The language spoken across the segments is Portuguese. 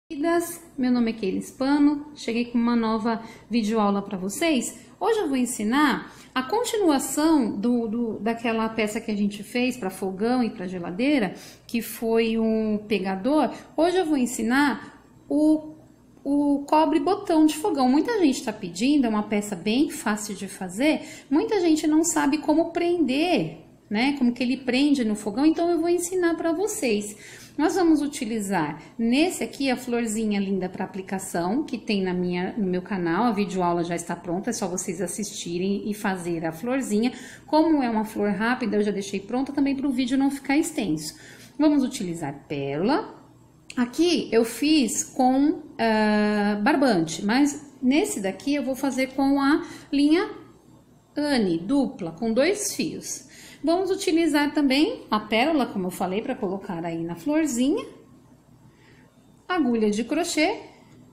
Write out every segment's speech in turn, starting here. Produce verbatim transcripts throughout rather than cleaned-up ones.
Meu nome é Keila Spano, cheguei com uma nova videoaula para vocês. Hoje eu vou ensinar a continuação do, do, daquela peça que a gente fez para fogão e para geladeira, que foi um pegador. Hoje eu vou ensinar o, o cobre botão de fogão. Muita gente está pedindo, é uma peça bem fácil de fazer, muita gente não sabe como prender, né? Como que ele prende no fogão, então eu vou ensinar para vocês. Nós vamos utilizar nesse aqui a florzinha linda para aplicação, que tem na minha, no meu canal, a videoaula já está pronta, é só vocês assistirem e fazer a florzinha. Como é uma flor rápida, eu já deixei pronta também para o vídeo não ficar extenso. Vamos utilizar pérola. Aqui eu fiz com uh, barbante, mas nesse daqui eu vou fazer com a linha Anne, dupla, com dois fios. Vamos utilizar também a pérola, como eu falei, para colocar aí na florzinha, agulha de crochê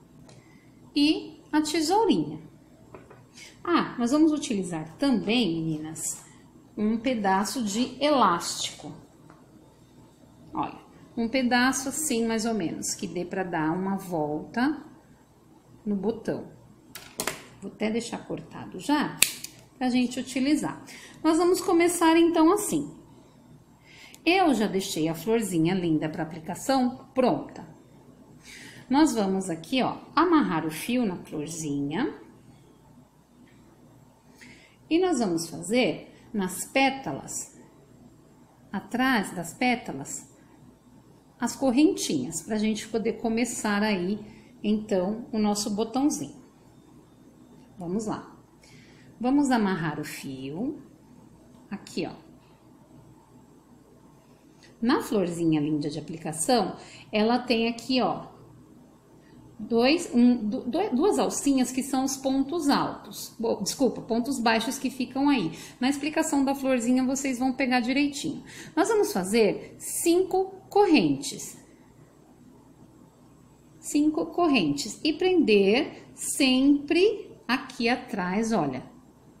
e a tesourinha. Ah, nós vamos utilizar também, meninas, um pedaço de elástico. Olha, um pedaço assim, mais ou menos, que dê para dar uma volta no botão. Vou até deixar cortado já, pra gente utilizar. Nós vamos começar então assim. Eu já deixei a florzinha linda para aplicação pronta. Nós vamos aqui, ó, amarrar o fio na florzinha. E nós vamos fazer nas pétalas, atrás das pétalas, as correntinhas, pra gente poder começar aí, então, o nosso botãozinho. Vamos lá. Vamos amarrar o fio, aqui, ó. Na florzinha linda de aplicação, ela tem aqui, ó, dois, um, duas alcinhas que são os pontos altos. Desculpa, pontos baixos que ficam aí. Na explicação da florzinha, vocês vão pegar direitinho. Nós vamos fazer cinco correntes. Cinco correntes. E prender sempre aqui atrás, olha,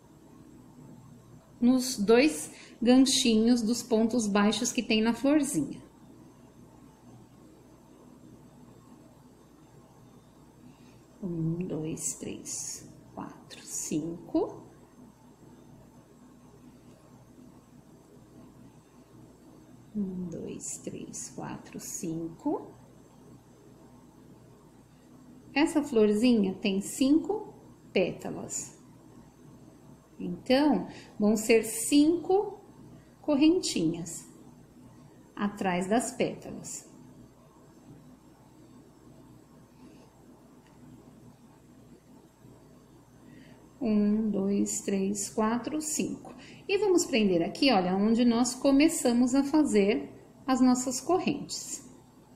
nos dois ganchinhos dos pontos baixos que tem na florzinha. Um, dois, três, quatro, cinco. Um, dois, três, quatro, cinco. Essa florzinha tem cinco pétalas. Então, vão ser cinco correntinhas atrás das pétalas. Um, dois, três, quatro, cinco. E vamos prender aqui, olha, onde nós começamos a fazer as nossas correntes.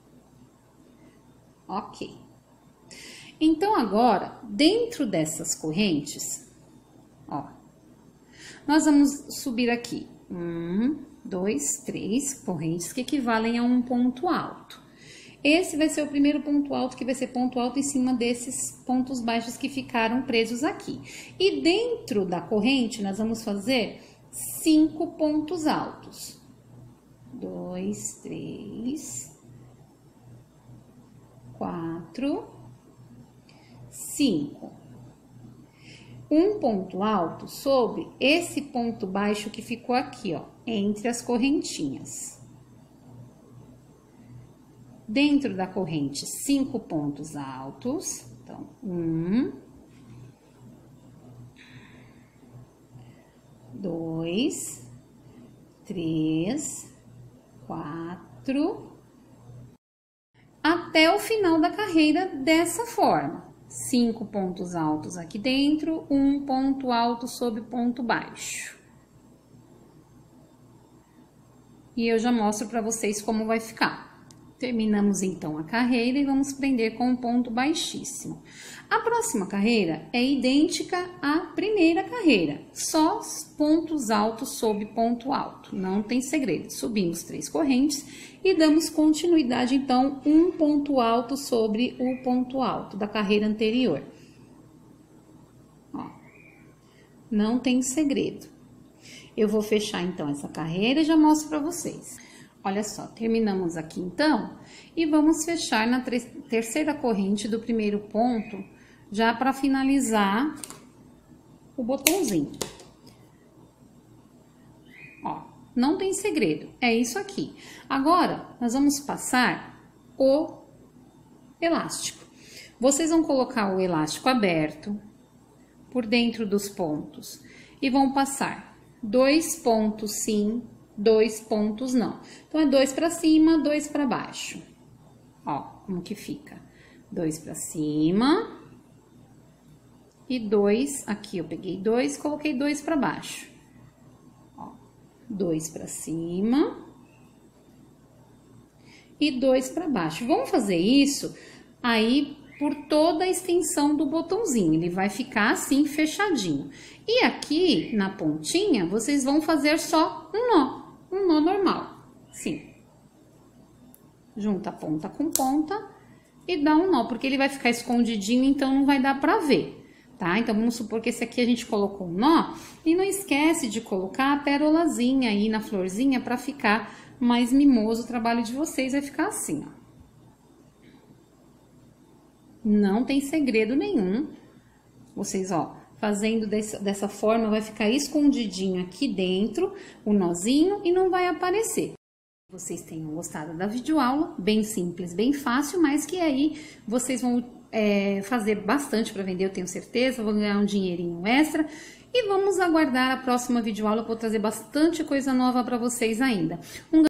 Ok. Então, agora, dentro dessas correntes, ó, nós vamos subir aqui, um, dois, três correntes que equivalem a um ponto alto. Esse vai ser o primeiro ponto alto, que vai ser ponto alto em cima desses pontos baixos que ficaram presos aqui. E dentro da corrente, nós vamos fazer cinco pontos altos. Dois, três, quatro, cinco. Um ponto alto sobre esse ponto baixo que ficou aqui, ó, entre as correntinhas. Dentro da corrente, cinco pontos altos. Então, um, dois, três, quatro, até o final da carreira dessa forma. Cinco pontos altos aqui dentro, um ponto alto sobre ponto baixo. E eu já mostro para vocês como vai ficar. Terminamos então a carreira e vamos prender com um ponto baixíssimo. A próxima carreira é idêntica à primeira carreira, só pontos altos sobre ponto alto, não tem segredo. Subimos três correntes e damos continuidade, então, um ponto alto sobre o ponto alto da carreira anterior. Ó, não tem segredo. Eu vou fechar, então, essa carreira e já mostro pra vocês. Olha só, terminamos aqui então, e vamos fechar na terceira corrente do primeiro ponto, já para finalizar o botãozinho. Ó, não tem segredo, é isso aqui. Agora, nós vamos passar o elástico. Vocês vão colocar o elástico aberto por dentro dos pontos e vão passar dois pontos sim, dois pontos não. Então, é dois para cima, dois para baixo. Ó, como que fica? Dois para cima e dois, aqui eu peguei dois, coloquei dois para baixo. Ó, dois para cima e dois para baixo. Vamos fazer isso aí por toda a extensão do botãozinho, ele vai ficar assim fechadinho. E aqui na pontinha, vocês vão fazer só um nó. Um nó normal, sim. Junta a ponta com ponta e dá um nó, porque ele vai ficar escondidinho, então não vai dar pra ver, tá? Então, vamos supor que esse aqui a gente colocou um nó, e não esquece de colocar a pérolazinha aí na florzinha pra ficar mais mimoso o trabalho de vocês, vai ficar assim, ó. Não tem segredo nenhum. Vocês, ó... Fazendo desse, dessa forma, vai ficar escondidinho aqui dentro o nozinho e não vai aparecer. Vocês tenham gostado da videoaula, bem simples, bem fácil, mas que aí vocês vão é, fazer bastante para vender, eu tenho certeza, vão ganhar um dinheirinho extra. E vamos aguardar a próxima videoaula, eu vou trazer bastante coisa nova para vocês ainda. Um